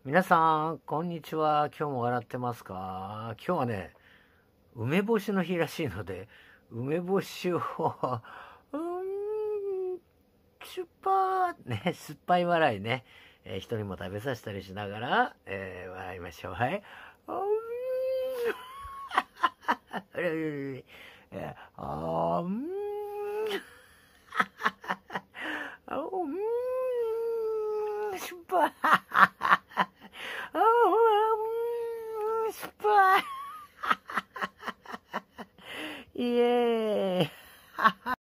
皆さん、こんにちは。今日も笑ってますか？今日はね、梅干しの日らしいので、梅干しを、しゅっぱーね、酸っぱい笑いね、人にも食べさせたりしながら、笑いましょう。はい。あーんしゅっぱい。酸っぱい。イエーイ。